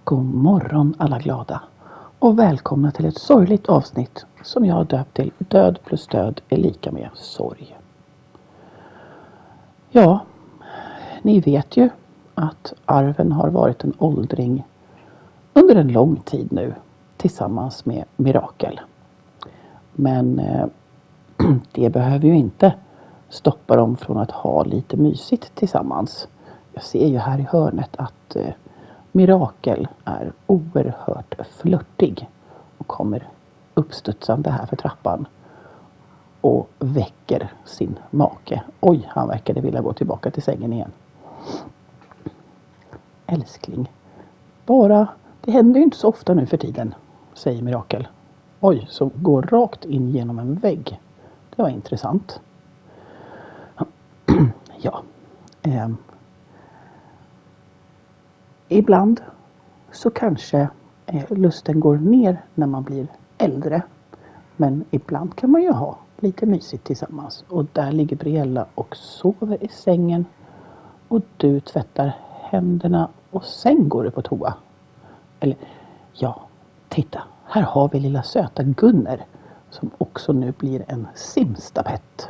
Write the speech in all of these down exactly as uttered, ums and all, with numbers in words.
God morgon alla glada och välkomna till ett sorgligt avsnitt som jag har döpt till Död plus död är lika med sorg. Ja, ni vet ju att Arven har varit en åldring under en lång tid nu tillsammans med Mirakel. Men eh, det behöver ju inte stoppa dem från att ha lite mysigt tillsammans. Jag ser ju här i hörnet att eh, Mirakel är oerhört flörtig och kommer uppstudsande här för trappan och väcker sin make. Oj, han verkade vilja gå tillbaka till sängen igen. Älskling, bara, det händer ju inte så ofta nu för tiden, säger Mirakel. Oj, så går rakt in genom en vägg. Det var intressant. Ja, eh, ibland så kanske eh, lusten går ner när man blir äldre. Men ibland kan man ju ha lite mysigt tillsammans. Och där ligger Briella och sover i sängen. Och du tvättar händerna och sen går du på toa. Eller ja, titta. Här har vi lilla söta Gunner som också nu blir en simstapett.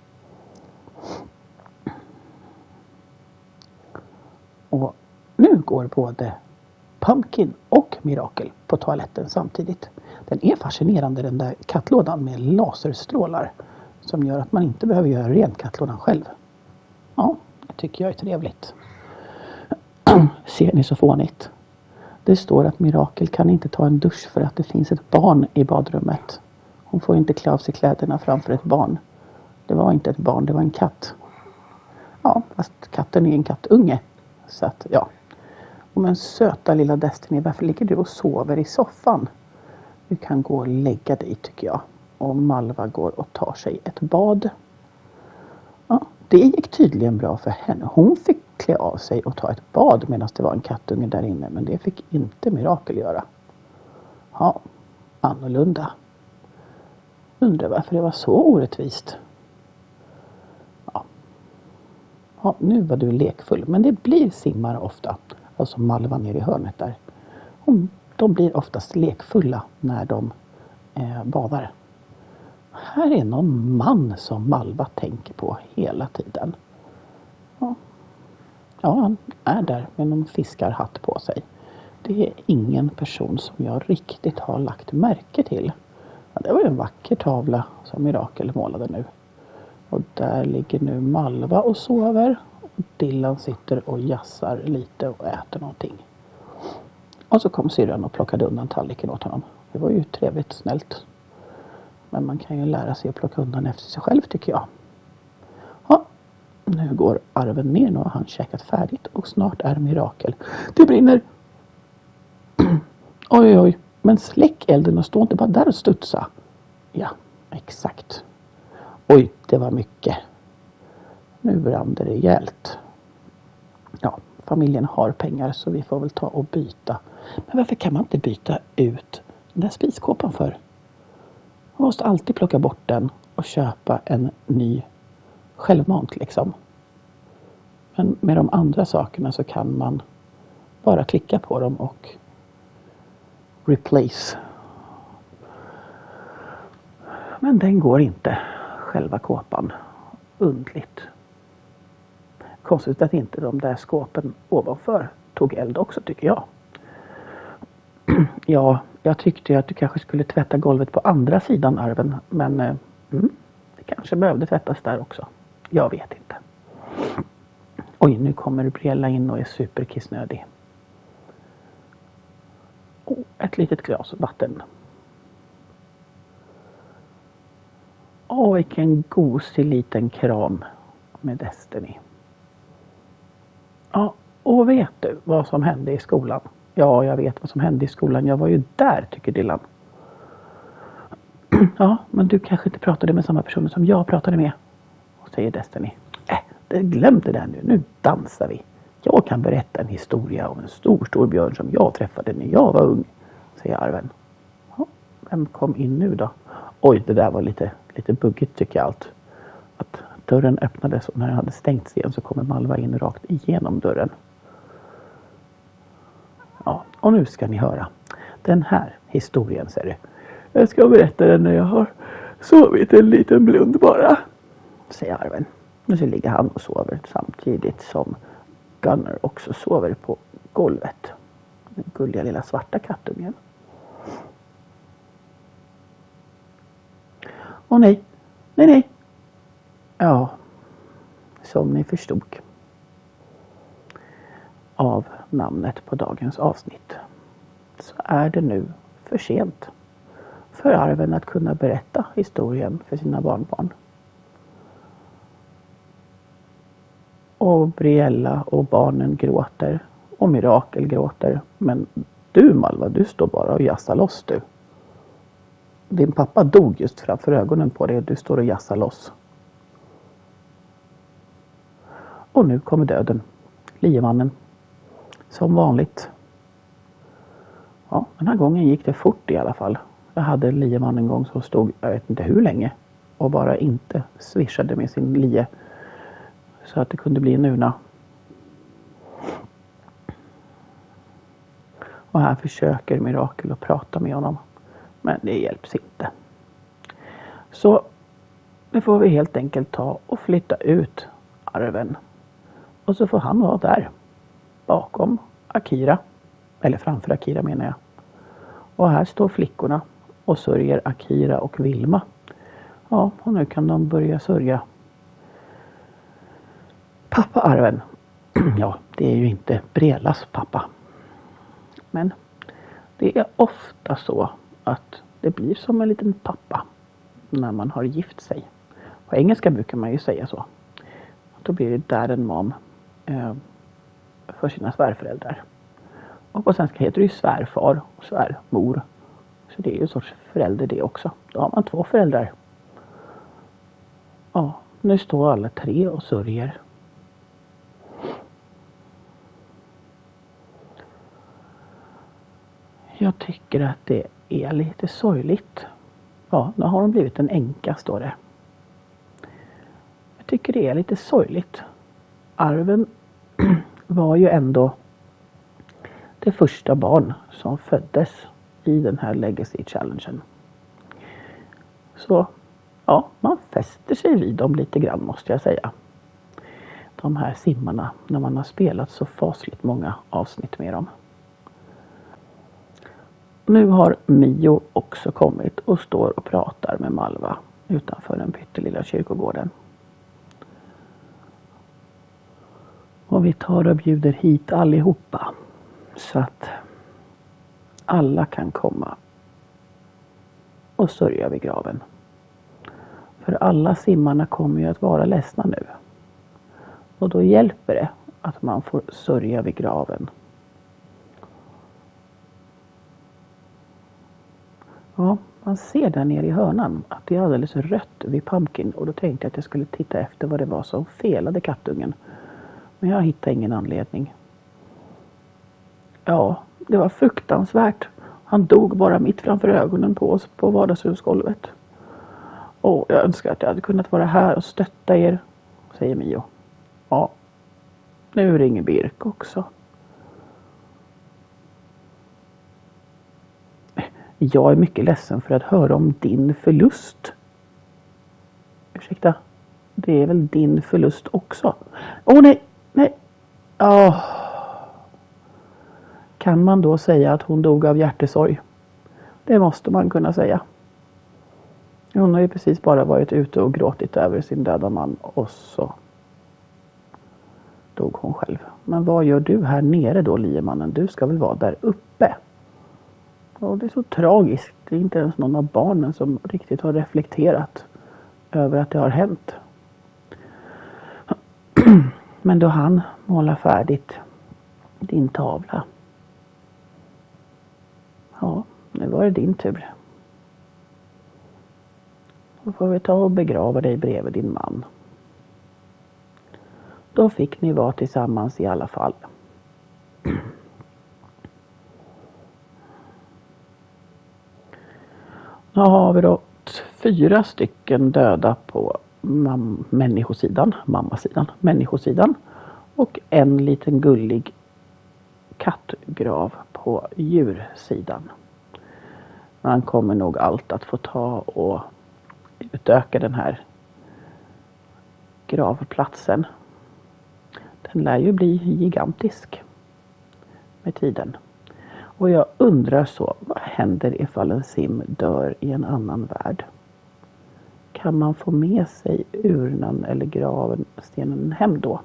Och nu går både Pumpkin och Mirakel på toaletten samtidigt. Den är fascinerande, den där kattlådan med laserstrålar som gör att man inte behöver göra rent kattlådan själv. Ja, det tycker jag är trevligt. Ser ni så fånigt? Det står att Mirakel kan inte ta en dusch för att det finns ett barn i badrummet. Hon får inte klä av sig kläderna framför ett barn. Det var inte ett barn, det var en katt. Ja, fast katten är en kattunge. Så att, ja. Men söta lilla Destiny, varför ligger du och sover i soffan? Du kan gå och lägga dig, tycker jag. Och Malva går och tar sig ett bad. Ja, det gick tydligen bra för henne. Hon fick klä av sig och ta ett bad medan det var en kattunge där inne. Men det fick inte Mirakel göra. Ja, annorlunda. Undrar varför det var så orättvist. Ja. Ja, nu var du lekfull. Men det blir simmare ofta. Alltså Malva ner i hörnet där. Hon, de blir oftast lekfulla när de eh, badar. Här är någon man som Malva tänker på hela tiden. Ja. ja, han är där med någon fiskarhatt på sig. Det är ingen person som jag riktigt har lagt märke till. Ja, det var ju en vacker tavla som Mirakel målade nu. Och där ligger nu Malva och sover. Och Dylan sitter och jassar lite och äter någonting. Och så kom syrran och plockade undan tallriken åt honom. Det var ju trevligt och snällt. Men man kan ju lära sig att plocka undan efter sig själv, tycker jag. Ja, nu går Arven ner. Nu har han käkat färdigt och snart är Mirakel. Det brinner! Oj, oj, men släck elden och stå inte bara där och studsa. Ja, exakt. Oj, det var mycket. Nu brann det rejält. Ja, familjen har pengar så vi får väl ta och byta. Men varför kan man inte byta ut den där spiskåpan för? Man måste alltid plocka bort den och köpa en ny självmant liksom. Men med de andra sakerna så kan man bara klicka på dem och replace. Men den går inte, själva kåpan. Undligt. Konstigt att inte de där skåpen ovanför tog eld också, tycker jag. Ja, jag tyckte ju att du kanske skulle tvätta golvet på andra sidan Arven. Men eh, mm, det kanske behövde tvättas där också. Jag vet inte. Oj, nu kommer Briella in och är superkissnödig. Oh, ett litet glas vatten. Åh, vilken gosig liten kram med Destiny. Ja, och vet du vad som hände i skolan? Ja, jag vet vad som hände i skolan. Jag var ju där, tycker Dylan. Ja, men du kanske inte pratade med samma personer som jag pratade med. Och säger Destiny. Äh, glöm det där nu. Nu dansar vi. Jag kan berätta en historia om en stor, stor björn som jag träffade när jag var ung. Säger Arven. Ja, vem kom in nu då? Oj, det där var lite, lite buggigt tycker jag allt. Att dörren öppnades och när den hade stängts igen så kommer Malva in rakt igenom dörren. Ja, Och nu ska ni höra den här historien, säger du. Jag ska berätta den när jag har sovit en liten blund bara, säger Arven. Och så ligger han och sover samtidigt som Gunnar också sover på golvet. Den gulliga lilla svarta kattungen. Åh nej, nej nej. Ja, som ni förstod av namnet på dagens avsnitt så är det nu för sent för Arven att kunna berätta historien för sina barnbarn. Och Briella och barnen gråter och Mirakel gråter. Men du Malva, du står bara och jassar loss du. Din pappa dog just framför ögonen på dig och du står och jassar loss. Och nu kommer döden. Liemannen. Som vanligt. Ja, den här gången gick det fort i alla fall. Jag hade en lieman en gång som stod, jag vet inte hur länge. Och bara inte svischade med sin lie. Så att det kunde bli en urna. Och här försöker Mirakel att prata med honom. Men det hjälps inte. Så nu får vi helt enkelt ta och flytta ut Arven. Och så får han vara där. Bakom Akira. Eller framför Akira menar jag. Och här står flickorna och sörjer Akira och Vilma. Ja, och nu kan de börja sörja pappa Arven. Ja, det är ju inte Briellas pappa. Men det är ofta så att det blir som en liten pappa när man har gift sig. På engelska brukar man ju säga så. Då blir det dad and mom eh, för sina svärföräldrar. Och på svenska heter det ju svärfar och svärmor. Så det är ju en sorts förälder det också. Då har man två föräldrar. Ja, nu står alla tre och sörjer. Jag tycker att det är lite sorgligt. Ja, nu har de blivit en änka, står det. Jag tycker det är lite sorgligt. Arven var ju ändå det första barn som föddes i den här Legacy Challengen. Så ja, man fäster sig vid dem lite grann måste jag säga. De här simmarna när man har spelat så fasligt många avsnitt med dem. Nu har Mio också kommit och står och pratar med Malva utanför den pyttelilla kyrkogården. Och vi tar och bjuder hit allihopa så att alla kan komma och sörja vid graven. För alla simmarna kommer ju att vara ledsna nu. Och då hjälper det att man får sörja vid graven. Ja, man ser där nere i hörnan att det är alldeles rött vid Pumpkin. Och då tänkte jag att jag skulle titta efter vad det var som felade kattungen. Men jag hittade ingen anledning. Ja, det var fruktansvärt. Han dog bara mitt framför ögonen på oss på vardagsrumsgolvet. Och jag önskar att jag hade kunnat vara här och stötta er, säger Mio. Ja, nu ringer Birk också. Jag är mycket ledsen för att höra om din förlust. Ursäkta, det är väl din förlust också? Åh oh, nej, nej. Oh. Kan man då säga att hon dog av hjärtesorg? Det måste man kunna säga. Hon har ju precis bara varit ute och gråtit över sin döda man och så dog hon själv. Men vad gör du här nere då, liemannen? Du ska väl vara där uppe? Och det är så tragiskt. Det är inte ens någon av barnen som riktigt har reflekterat över att det har hänt. Men då han målar färdigt din tavla. Ja, nu var det din tur. Då får vi ta och begrava dig bredvid din man. Då fick ni vara tillsammans i alla fall. Nu har vi då fyra stycken döda på mam- människosidan, mammasidan, människosidan. Och en liten gullig kattgrav på djursidan. Man kommer nog allt att få ta och utöka den här gravplatsen. Den lär ju bli gigantisk med tiden. Och jag undrar så, vad händer ifall en sim dör i en annan värld? Kan man få med sig urnan eller graven, stenen hem då?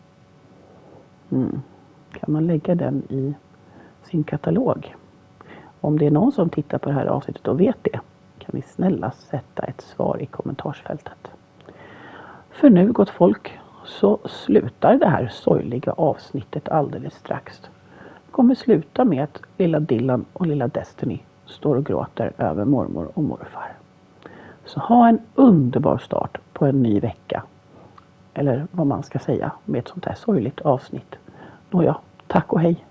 Mm. Kan man lägga den i sin katalog? Om det är någon som tittar på det här avsnittet och vet det, kan ni snälla sätta ett svar i kommentarsfältet. För nu, gott folk, så slutar det här sorgliga avsnittet alldeles strax. Det kommer sluta med att lilla Dylan och lilla Destiny står och gråter över mormor och morfar. Så ha en underbar start på en ny vecka. Eller vad man ska säga med ett sånt här sorgligt avsnitt. Nåja, tack och hej!